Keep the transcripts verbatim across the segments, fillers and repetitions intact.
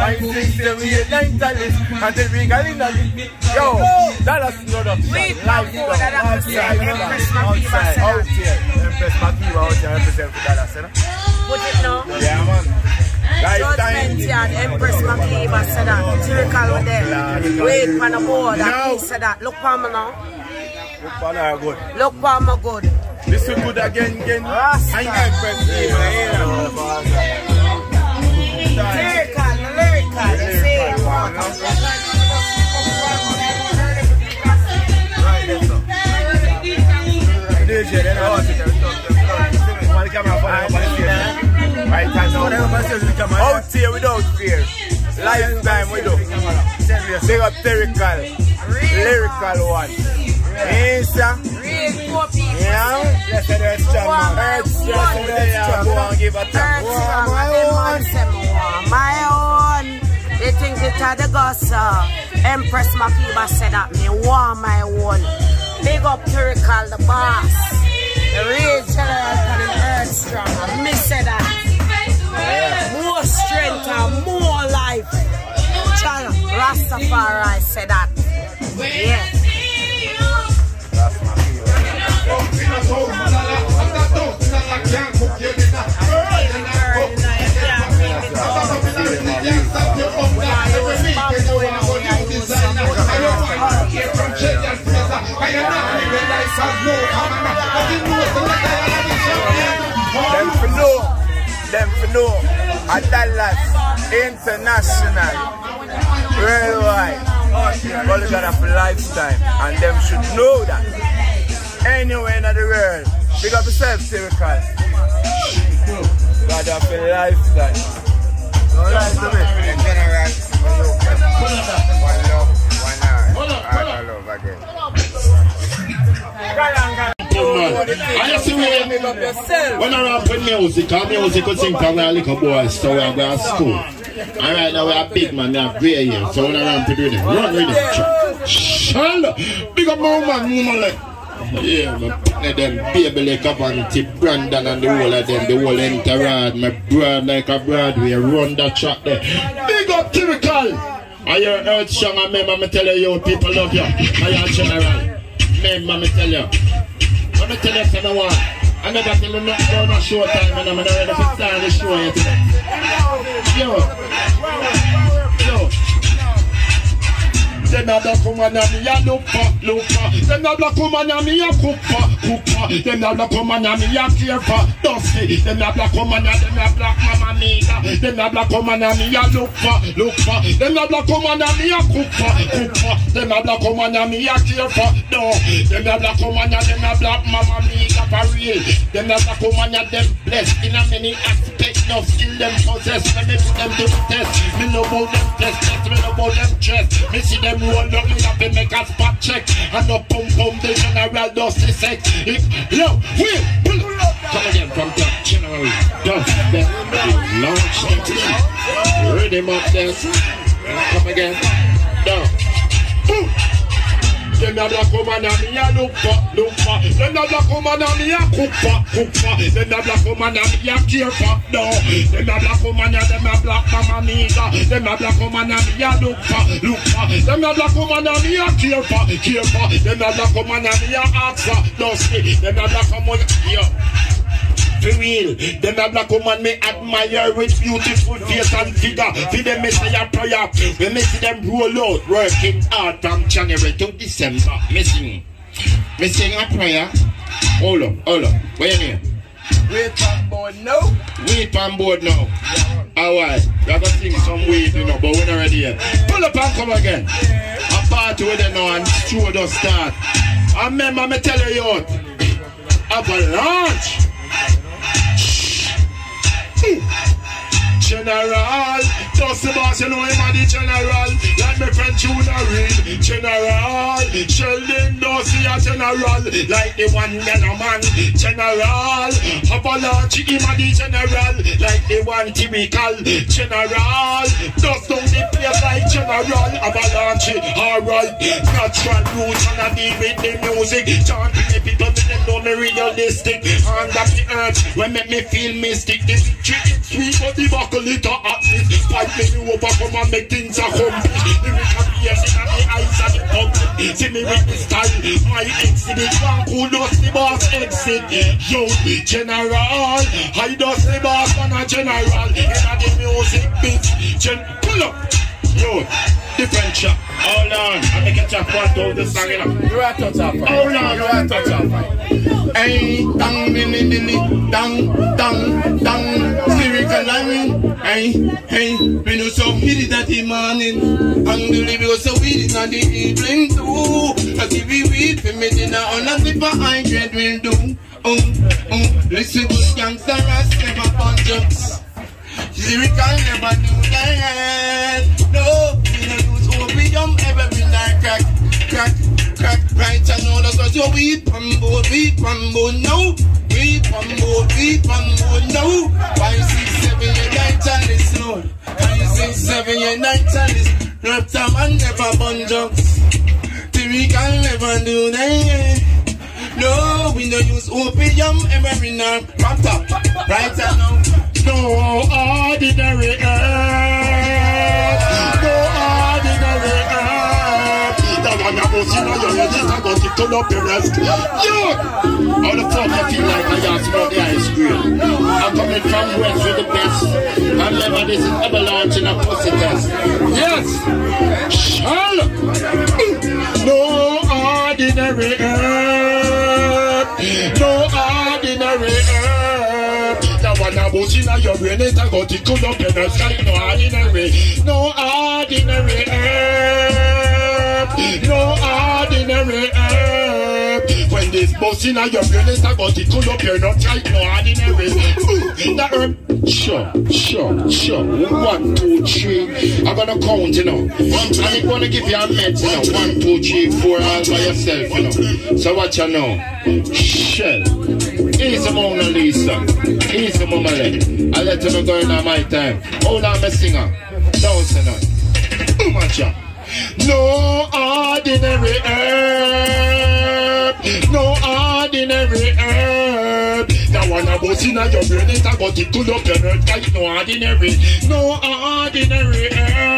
I think that we are mentalist until we got in the yo, Dallas production. Live outside, outside, out here. Empress Makiba out here represent for Dallas, you know? Put it now. Yeah, man. Judgment Yard, Empress Makiba said that. Tyrical with them. Wait for the board. And he said that. Look for me now. Look for me good. Look for me good. This is good again, again. Rasta. I Empress Makiba. Tyrical, lyrical. You see? D J, then I want to get the camera for right hand now. Out here without fear. Lifetime we do. Big up Tyrical. Lyrical one. Answer. Real poor people. Yeah. Blessed earth strong man. Earth strong. Go and give a tap. My own. They think it are the gossip. Empress Makiba said that me want my own. Big up Tyrical, the boss. The real general for the earth strong. I miss that. Yeah. More strength and more life. Channel Rastafari said that. Yeah. Them for know, them for know, a Dallas international, worldwide, Bologana for lifetime, and them should know that. Anywhere in the world, big up yourself, Tyrical. God of a lifetime. Don't lie to me. In general, one love, one heart, all love again. I just see when I rap with music, our music could sing from a little boy, so we are going to school. And right now we are big man, we are grey here, so when I rap with them, run with them. Shall big up my man, woman like. Yeah, my partner them, baby like a Vanity, Brandon and the whole of them, the whole entourage, my broad like a Broadway, run that track there. Big up Tyrical! I hear earth strong and remember me tell you, people love you. I am general. Remember me tell you. Let me tell you something one. I never tell you not down a show time and I'm not ready to start the show yet today. Yo. Yo. Them a black woman and me a look for, look for. Them a black woman and me a cook for, cook for. Them a black woman and me a care for, dusty. Them a black woman and them a black mama nigga. Them a black woman and me a look for, look for. Them a black woman and me a cook for, cook for. Them a black woman and me a care for, no. Them a black woman and them a black mama nigga for real. Them a black woman and them blessed in a many aspects. No skill them possess. Let me put them to the test. Me know about them test, test me know about them dress. Me see them roll up, me have to make a spot check. And no pum pum, the general does the sex. If, yo, we, pull up. Come again from the general. Dust them, launch them. Ready up there. Come again. Down. Boom. Them a black woman and me a look for, look for. Them a black woman and me a cook for, cook for. Them a black woman and me a care for, no. Them a black woman and them a black mama nigga. Them a black woman and me a look for, look for. Them a black woman and me a care for, care for. Them a black woman and me a ask for, dusty. Them a black woman, yo. For real, them a black woman me admire with beautiful face and figure. For them me say a prayer. When me see them roll out, working hard from January to December. Me sing, me sing a prayer. Hold up, hold up, wait here. Wait on board now. Wait on board now. Alright, we are going to sing some wait, you know, but we're not ready yet. Pull up and come again. A party with them now and show the start. And remember me tell you out. Avalanche. General, just the boss, you know him a the general. Like my friend Juna Reed, General. Sheldon does see a general. Like the one man a man, General. Avalanche, him a the general. Like the one typical, General. Dust down the place like General. Avalanche, alright. Natural roots and I deal with the music. Chanting the people, make them know me realistic. Hand up the earth, when make me feel mystic. This is sweet, but the buckle it up at this. fight me over, come and make things accomplish. The appears in the eyes of the public. See me with this style, my exhibit. One cool does the boss exit. Yo, general, I does the boss and a general. In the music bitch, gen pull up. Yo, different chop. Hold on, I make a chop one to the song. You are touch up. Hold on, you are touch up. Hey, dang, ding, ding, ding, dang, dang, dang, lyrical line. Hey, hey, we know so hit it at the morning, and the living was so hit it at the evening too. I give you weed for me dinner, on a different high grade will do. Um, um, listen to gangster ass, never punch ups. Lyrical never do that. No, we don't use opium ever been like crack, crack, crack. Right, I know that's what you weed from board, weed from board, no. Weed from board, weed from board, no. Five, six, seven, eight, nine, ten, listen on. Five, six, seven, eight, nine, ten, listen. Reptile man never bun jokes. Lyrical never do that. No, we don't use opium ever been like crack, top. Right, I know. No ordinary earth, no ordinary earth. That one I was in your head, I got to turn up the rest. Yo! How the fuck I feel like I just about the ice cream? I'm coming from west with the best. And never this is ever launching a pussy test. Yes! Shall! No ordinary earth, no ordinary earth. When I was in your brain, it I got it cool up in the sky. No ordinary, no ordinary herb, no ordinary herb. When this bus in your brain, it I got it cool up, you're not right. No ordinary. The herb, sure, sure, sure. One, two, three. I'm gonna count, you know. I'm gonna give you a meds, you know. One, two, three, four, all by yourself, you know. So what you know? Shell. Easy Mona Lisa, easy Mama Len. I let them go in on my time. Hold on, my singer. Don't say nothing. Too much up. No ordinary herb, no ordinary herb. That one I was in your brain, it I got it cool up your earth. Like no ordinary, no ordinary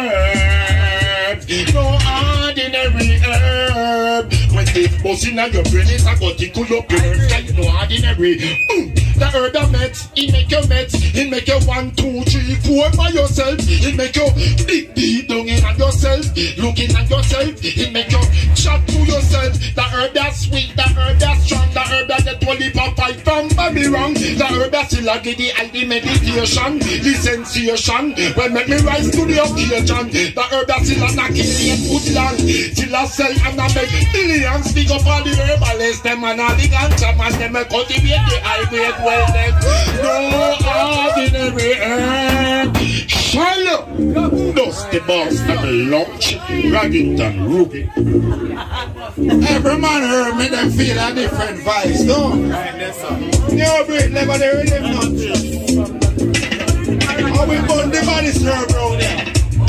herb, no ordinary herb. When this bus in your brain, it I got it cool up your earth. Like no ordinary. Mm. The herb that meds, it make you meds, it make you one, two, three, four by yourself. It make you deep, deep down in on yourself, looking at yourself. It make you chat to yourself. The herb that's sweet, the herb that's strong, the herb that get one leap of fight from baby wrong. The herb that still a give the eye the meditation, the sensation. When make me rise to the occasion. The herb that still a knocking me and put land, still a sell and a make billions. Big up all the herbalists, them and all the ganja man, them a cultivate the high grade. Well, no ordinary herb. Shallow, Dusty Boss and the lunch, Raggington, Ruby. Every man heard me, them feel a different vibes, no? No, break, never there with them nuts. How we burn the body serve round here?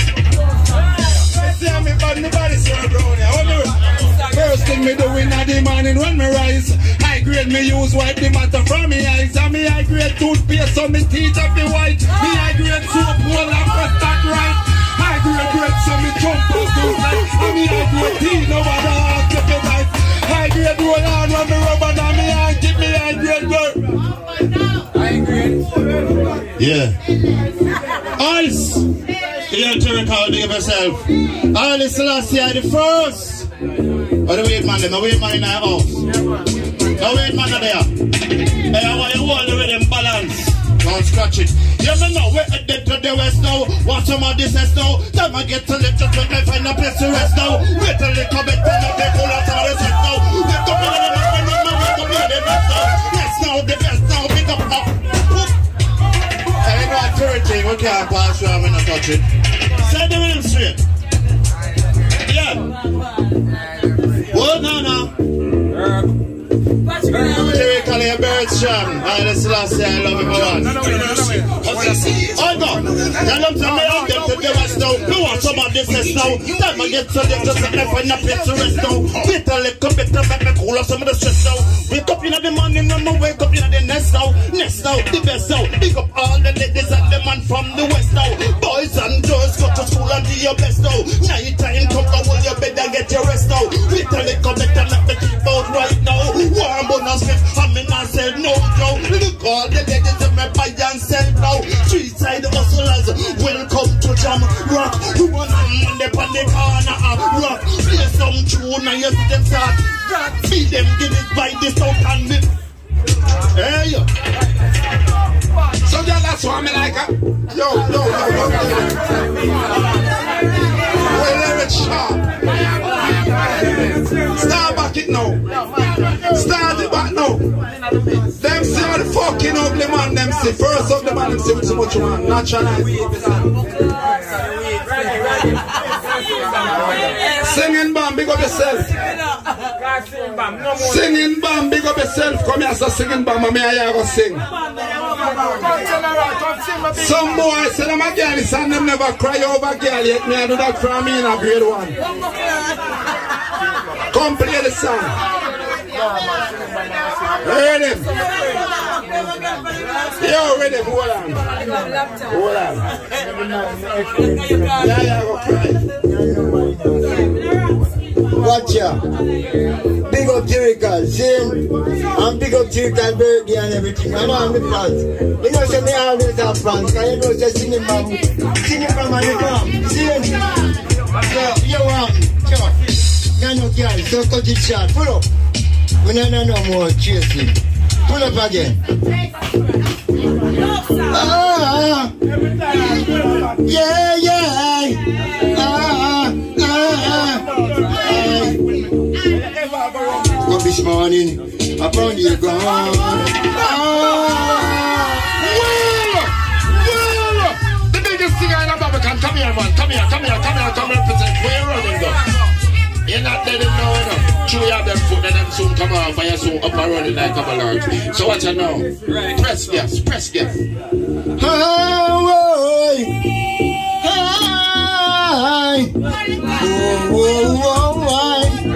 See how me burn the body serve round here? First thing me do in the morning when me rise, high grade me use wipe the matter from me eyes. And me high grade toothpaste so me teeth up the white. Me high grade soap hold and prostate right. High grade grade so me jump up to night. And me high grade tea no matter how to be right. High grade roll on when me rub and me high keep me high grade girl. High grade. Yeah. Ice. You to record it yourself. All this last year the first. But the wait man, the wait man in our house. The wait man are there. Hey, I want you hold the rhythm balance. Don't scratch it. You don't know where I did to the west now. Want some of this is now. Time I get to live just when I find a place to rest now. Wait a little bit, then I take all out of the set now. Wake up in the morning, wake up in the best now. Yes now, the best now, pick up now. I know a third thing, we can't pass through, I'm not touch it. Say the rhythm straight. Yeah. What now now? Lyrically a bird strong. I just last year I love it for one. Hold on. Tell them to me out them to the west now. You want some of this is now. Time I get to them just let me find a place to rest now. Wait a little bit to make me cool off some of the stress now. Wake up in the morning when I wake up in the nest now. Nest now, the best now. Pick up all the ladies and the man from the west now. Boys and your best now. Night time come to hold your bed and get your rest now. Little little better let me keep out right now. Warm bonus fit, I'm in and sell no now. Look all the ladies in my buy and sell now. Three side hustlers, welcome to Jam Rock. You want them on the on the corner of rock. Play some tune and you see them start. Feed them, give it by the south and me. Hey yo. So yeah, that's why me like it. Yo, yo, yo, yo, yo. Well, let it sharp. Start back it now. Start it back now. Them see how the fucking ugly man them see. First of the man them see with so much man. Natural. Singing Bam, big up yourself. Singing Bam, big up yourself. Come here, so singing Bam, and me and you go sing. Some boys say them a girl, and them never cry over girl yet. Me I do that for me in a grade one. Come play the song. Ready? Yo, ready? Hold on. Hold on. Yeah, yeah, go cry. Watch ya. Big up Jericho, sing. And big Up Jericho birthday and everything. I know I'm the fans. You know, say me always have fans. Because you know, say singing from singing from the farm. Sing. So, you want, sure. No, no, girl, so cut it short. Pull up. We don't know no more chasing. Pull up again. Ah, yeah, yeah. Ah, ah, ah. Up this morning, I found you gone. Ah, well, well. The biggest singer in America. Come here, man. Come here, come here, come here, come represent. Where you running, though? You're not dead now, enough. True, you have them foot and them soon come off and you're soon up and running like a ballard. So watch it now. Right. Press gas, press gas. Hi, hi. Oh, oh, oh, hi.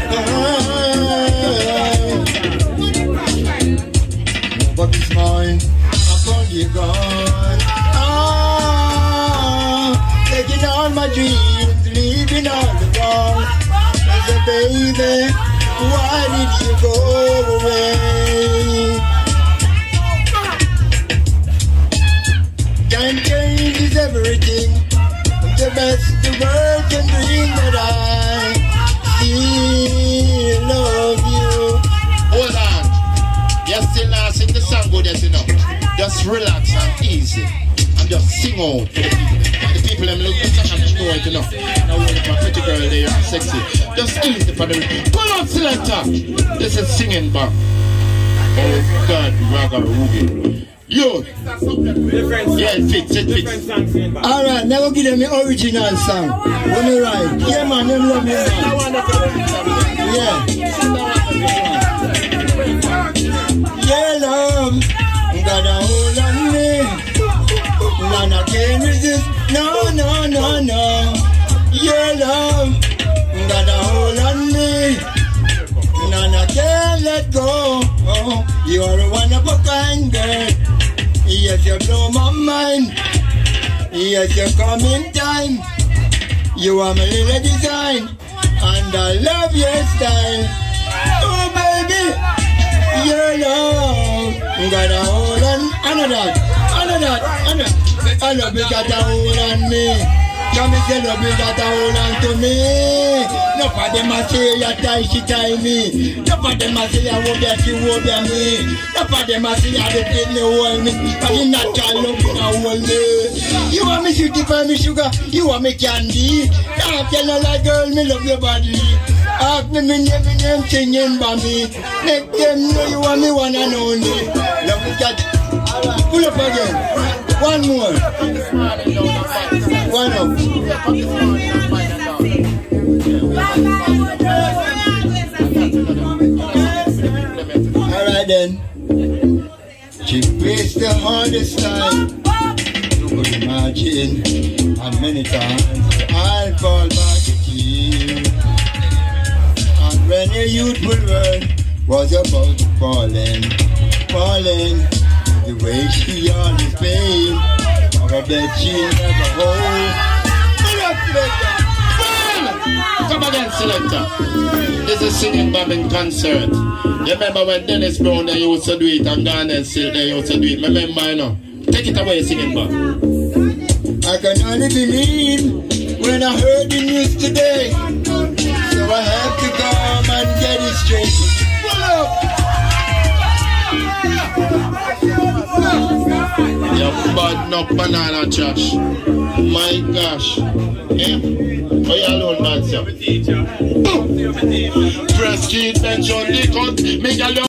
But this morning, I found you gone. Ah, taking all my dreams, leaving all the wrong. Baby, why did you go away? Time changes everything. The best the world can bring, but I still love you. Hold on. You're still not sing the song good as enough. Just relax and easy. And just sing out for the people. The people them look at the and know it enough. Now when a pretty girl they are sexy. Just easy for the pull on selector. This is Singing Bam. Oh God, Raga Ruby. Yo, yeah, it fits, it fits. Alright, now give them the original song. When you right. Yeah man, them love you man. Yeah. Yeah love, got a hold on me. And I can't resist. No, no, no, no. Your love got a hold on me. And I can't let go. Oh, you are a one of a kind girl. Yes, you blow my mind. Yes, you come in time. You are my little design. And I love your style. Oh, baby. Your love got a hold on. Another, another, another. I love you got a hold on me. Come and say love you got a hold on to me. No for them I say you tie, she tie me. No for them I say I won't be, she won't be me. No for them I say I don't take me hold me. But you not try love you now hold me. You want me sweetie for me sugar, you want me candy. I tell you like girl, me love your body. Ask me me name, me name singing by me. Make them know you want me one and only. Love you got. Pull up again. One more. One up. Alright then. She plays the hardest time. You could imagine how many times I'll fall back at you. And when a youthful world was about to falling, falling. The way she always played, I bet she never hold. Come again, selector. This is singing bombing concert. You remember when Dennis Brown they used to do it and Garnet Silk they used to do it? Remember, you know? Take it away, singing bomb. I can only believe when I heard the news today. So I have to come and get it straight. Pull up! You bad no banana trash. My gosh. Eh? Oh, you alone, man, sir. Press key, tension, the cut. Make a